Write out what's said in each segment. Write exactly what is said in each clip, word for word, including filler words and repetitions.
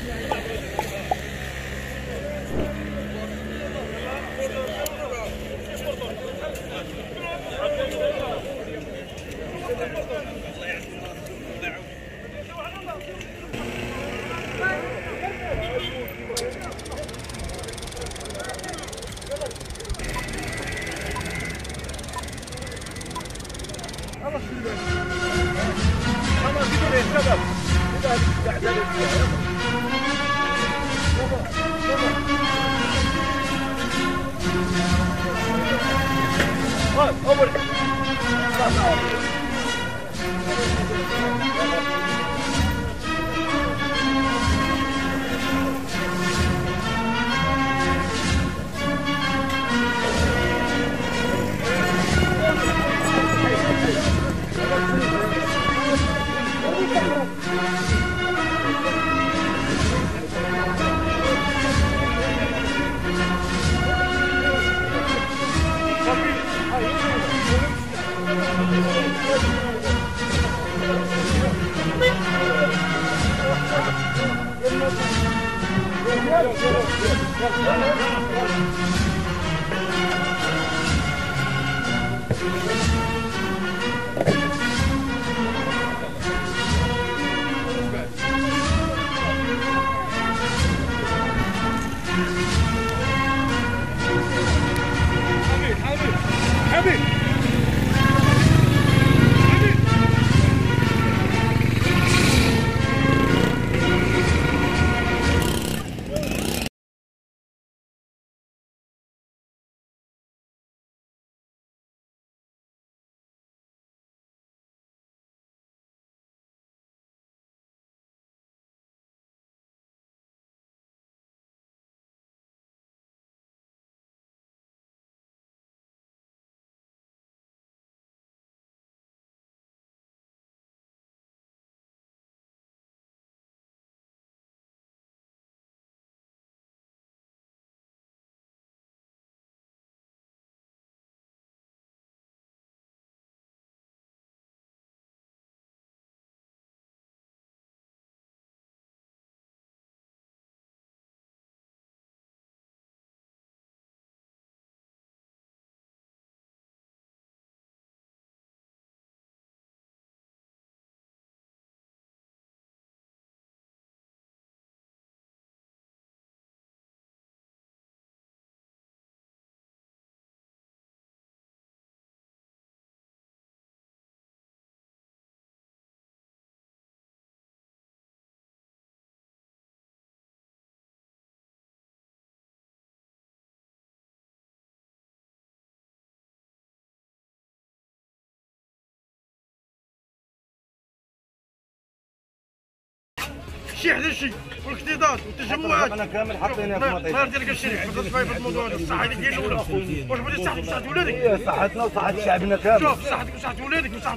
شي حدا شي والاكتظاظ والتجمعات انا كامل حاطينها في المطيح. نهار ديالك الشريع ما تبقاش في الموضوع هذا. الصحه هذيك ديال الاولى. واش بغيتي صحتك وصحه ولادك؟ هي صحتنا وصحه شعبنا كامل. شوف صحتك وصحه ولادك وصحه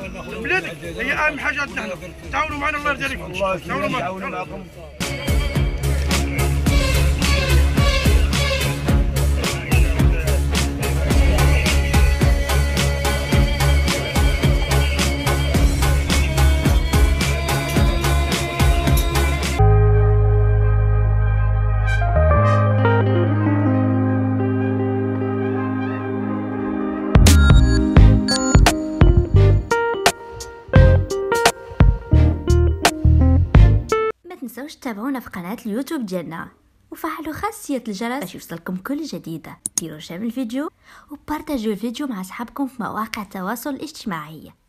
بلادك هي اهم حاجه عندنا حنا. تعاونوا معنا الله يرضي عليكم. تعاونوا معكم. متنسوش تتابعونا في قناة اليوتيوب ديالنا وفعلوا خاصية الجرس باش يوصلكم كل جديد. ديروا شير الفيديو وبارتاجيو الفيديو مع اصحابكم في مواقع التواصل الاجتماعي.